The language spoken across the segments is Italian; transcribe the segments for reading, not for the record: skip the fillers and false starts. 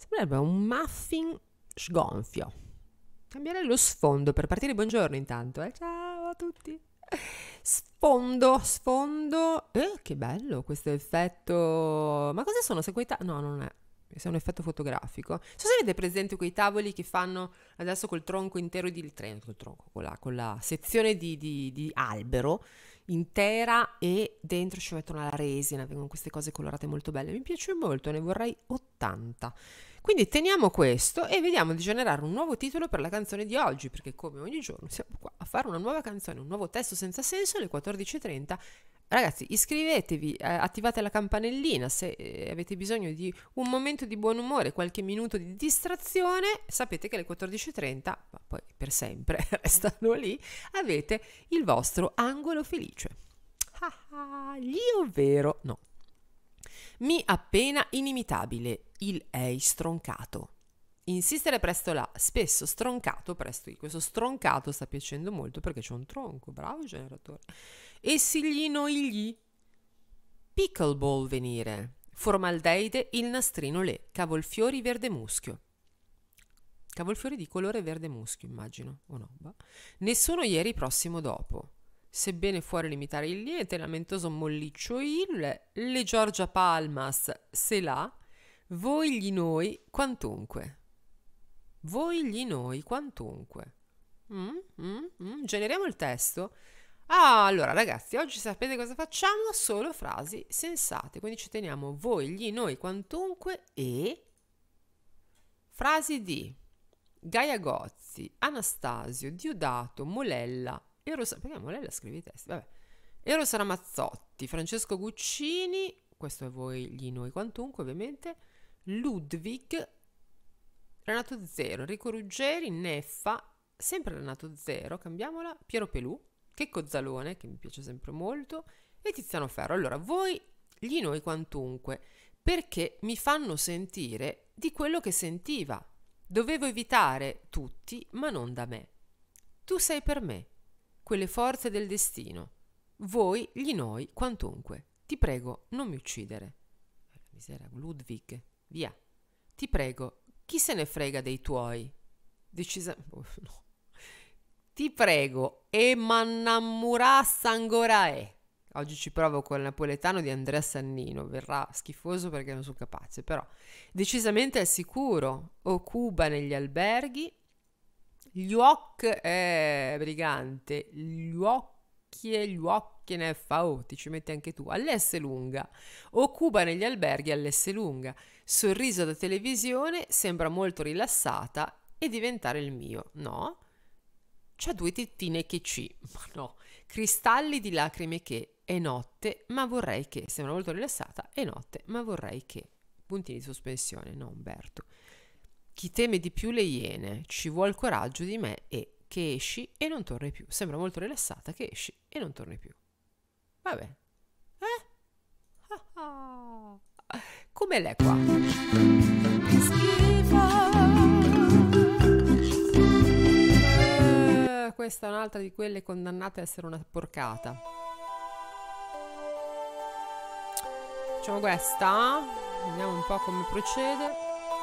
Sembrerebbe un muffin sgonfio. Cambierei lo sfondo per partire. Buongiorno intanto, eh. Ciao a tutti. Sfondo, sfondo. Che bello questo effetto. Ma cosa sono? No, non è. Se è un effetto fotografico. Non so se avete presente quei tavoli che fanno adesso col tronco intero di treno, col tronco, con la sezione di albero intera e dentro ci mettono la resina, vengono queste cose colorate molto belle. Mi piace molto, ne vorrei 80. Quindi teniamo questo e vediamo di generare un nuovo titolo per la canzone di oggi, perché come ogni giorno siamo qua a fare una nuova canzone, un nuovo testo senza senso alle 14:30. Ragazzi, iscrivetevi, attivate la campanellina se avete bisogno di un momento di buon umore, qualche minuto di distrazione. Sapete che alle 14:30, ma poi per sempre restano lì, avete il vostro angolo felice. Gli ovvero no. Mi appena inimitabile, il ei stroncato. Insistere presto là, spesso stroncato presto. Questo stroncato sta piacendo molto perché c'è un tronco, bravo generatore. E siglino igli. Pickleball venire. Formaldeide il nastrino le. Cavolfiori verde muschio. Cavolfiori di colore verde muschio, immagino, o no? Bah. Nessuno ieri, prossimo dopo. Sebbene fuori limitare il liete, lamentoso molliccio il, le Giorgia Palmas se là, voi gli noi quantunque. Voi gli noi quantunque. Generiamo il testo. Allora ragazzi, oggi sapete cosa facciamo? Solo frasi sensate, quindi ci teniamo voi gli noi quantunque e frasi di Gaia Gozzi, Anastasio, Diodato, Molella, perché Molella scrive i testi? Vabbè. Eros Ramazzotti, Francesco Guccini, questo è voi gli noi quantunque ovviamente, Ludwig, Renato Zero, Enrico Ruggeri, Neffa, sempre Renato Zero, cambiamola, Piero Pelù, Checco Zalone, che mi piace sempre molto, e Tiziano Ferro. Allora, voi gli noi quantunque, perché mi fanno sentire di quello che sentiva. Dovevo evitare tutti, ma non da me. Tu sei per me, quelle forze del destino. Voi gli noi quantunque. Ti prego, non mi uccidere. Miseria, Ludwig, via. Ti prego, chi se ne frega dei tuoi? No. Ti prego, e mannamurassa ancora è. Oggi ci provo con il napoletano di Andrea Sannino, verrà schifoso perché non sono capace, però decisamente al sicuro. O Cuba negli alberghi, gli occhi è brigante, gli occhi ne fa, ti ci metti anche tu, all'S lunga. O Cuba negli alberghi all'S lunga, sorriso da televisione, sembra molto rilassata e diventare il mio, no? C'ha due tettine che ma no, cristalli di lacrime che, è notte, ma vorrei che, sembra molto rilassata, è notte, ma vorrei che, puntini di sospensione, no Umberto. Chi teme di più le iene, ci vuol coraggio di me e che esci e non torni più, sembra molto rilassata che esci e non torni più. Vabbè, come l'è qua? Che schifo! Questa è un'altra di quelle condannate a essere una porcata. Facciamo questa, vediamo un po' come procede.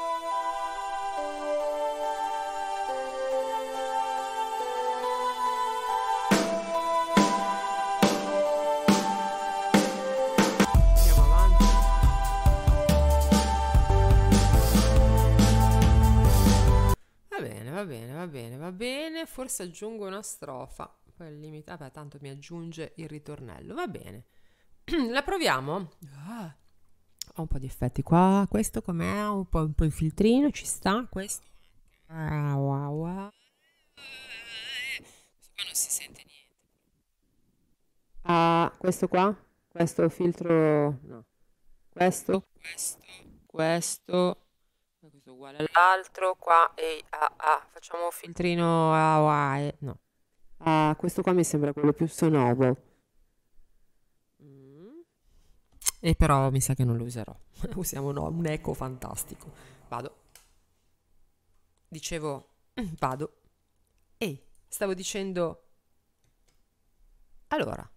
Andiamo avanti. Va bene, va bene, va bene, va bene. Forse aggiungo una strofa. Poi il limite, vabbè, tanto mi aggiunge il ritornello. Va bene. La proviamo? Ho un po' di effetti qua. Questo com'è? Un po' il filtrino, ci sta? Questo. Wow. Qua non si sente niente. Questo qua? Questo filtro. No. Questo. Questo è uguale all'altro. Qua e facciamo un filtrino. No. Questo qua mi sembra quello più sonoro. E però mi sa che non lo userò. Usiamo un eco fantastico. Vado. Dicevo, vado. Ehi, stavo dicendo. Allora.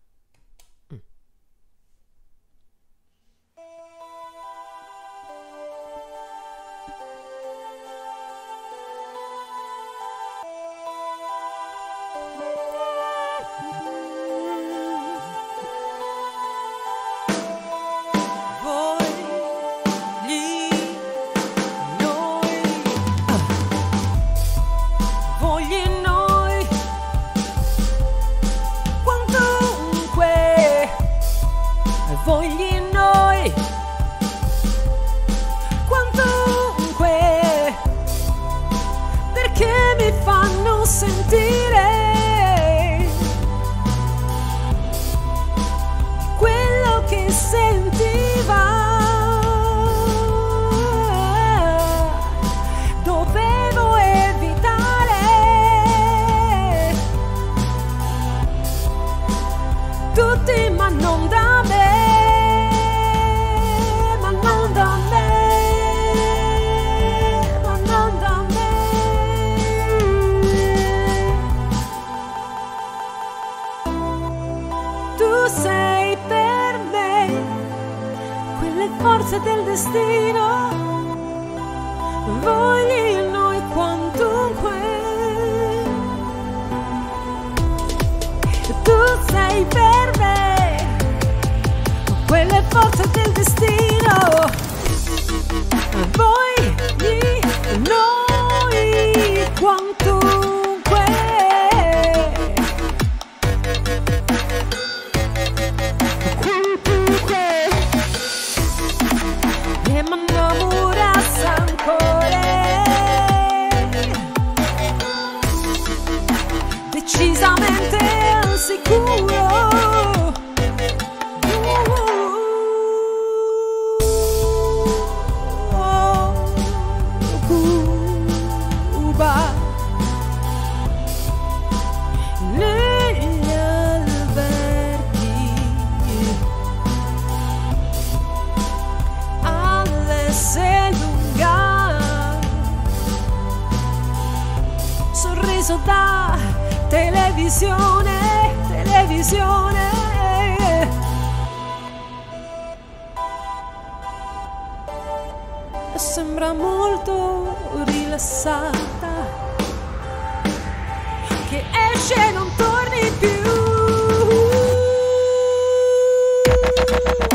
famoso da televisione, televisione. Sembra molto rilassata, che esce e non torni più.